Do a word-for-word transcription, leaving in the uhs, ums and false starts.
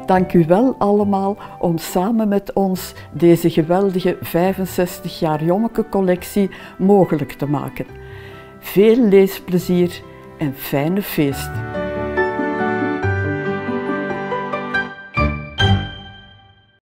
Dank u wel allemaal om samen met ons deze geweldige vijfenzestig jaar Jommeke collectie mogelijk te maken. Veel leesplezier en fijne feesten.